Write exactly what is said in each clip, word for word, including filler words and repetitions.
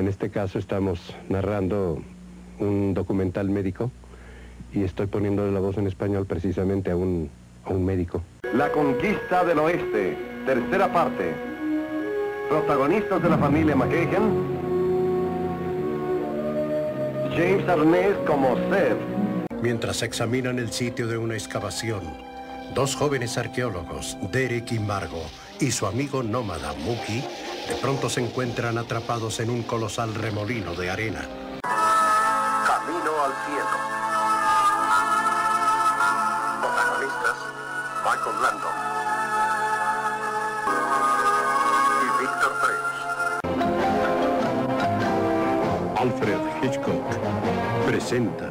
En este caso estamos narrando un documental médico y estoy poniéndole la voz en español precisamente a un, a un médico. La conquista del oeste, tercera parte. Protagonistas de la familia McKagan. James Arness como Seth. Mientras examinan el sitio de una excavación, dos jóvenes arqueólogos, Derek y Margot, y su amigo nómada Mookie, de pronto se encuentran atrapados en un colosal remolino de arena. Camino al cielo. Protagonistas: Michael Landon y Victor French. Alfred Hitchcock presenta.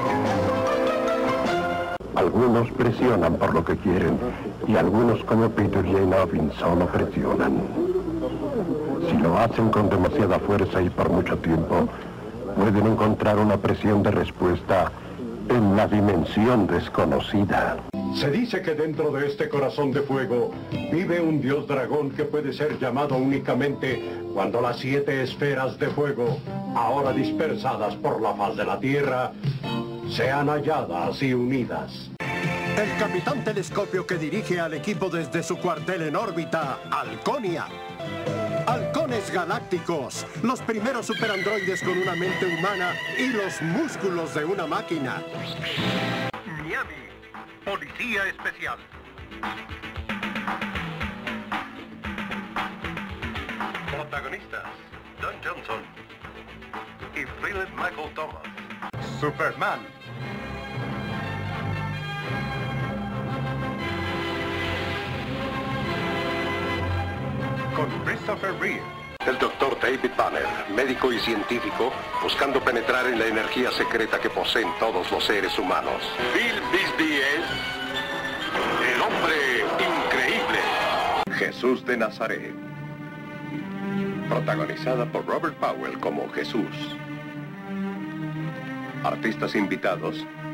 Algunos presionan por lo que quieren, y algunos como Peter J. Lovin solo presionan. Si lo hacen con demasiada fuerza y por mucho tiempo, pueden encontrar una presión de respuesta en la dimensión desconocida. Se dice que dentro de este corazón de fuego vive un dios dragón que puede ser llamado únicamente cuando las siete esferas de fuego, ahora dispersadas por la faz de la tierra, sean halladas y unidas. El Capitán Telescopio que dirige al equipo desde su cuartel en órbita, Halconia. Halcones galácticos, los primeros superandroides con una mente humana y los músculos de una máquina. Miami, Policía Especial. Protagonistas: Don Johnson y Philip Michael Thomas. Superman. Con Christopher Reeve. El doctor David Banner, médico y científico, buscando penetrar en la energía secreta que poseen todos los seres humanos. Bill Bixby es el hombre increíble. Jesús de Nazaret. Protagonizada por Robert Powell como Jesús. Artistas invitados: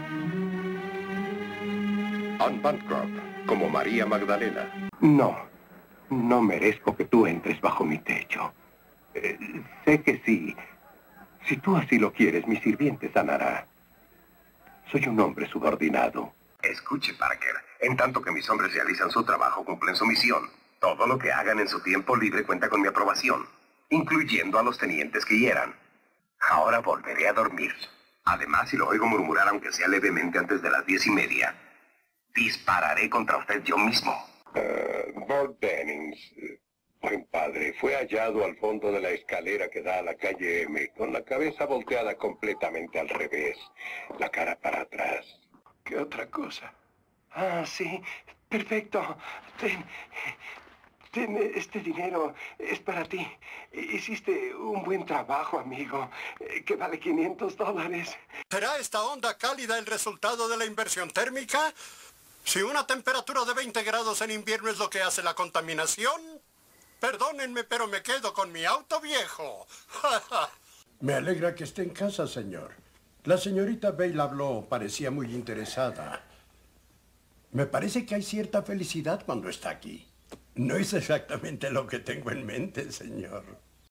Anne Bancroft como María Magdalena. No, no merezco que tú entres bajo mi techo. Eh, sé que sí. Si tú así lo quieres, mi sirviente sanará. Soy un hombre subordinado. Escuche, Parker. En tanto que mis hombres realizan su trabajo, cumplen su misión. Todo lo que hagan en su tiempo libre cuenta con mi aprobación, incluyendo a los tenientes que hieran. Ahora volveré a dormir. Además, si lo oigo murmurar, aunque sea levemente antes de las diez y media, dispararé contra usted yo mismo. Uh, Burt Dennings, buen padre, fue hallado al fondo de la escalera que da a la calle M, con la cabeza volteada completamente al revés, la cara para atrás. ¿Qué otra cosa? Ah, sí, perfecto. Ten, ten este dinero, es para ti. Hiciste un buen trabajo, amigo, que vale quinientos dólares. ¿Será esta onda cálida el resultado de la inversión térmica? Si una temperatura de veinte grados en invierno es lo que hace la contaminación, perdónenme, pero me quedo con mi auto viejo. Me alegra que esté en casa, señor. La señorita Bale habló, parecía muy interesada. Me parece que hay cierta felicidad cuando está aquí. No es exactamente lo que tengo en mente, señor.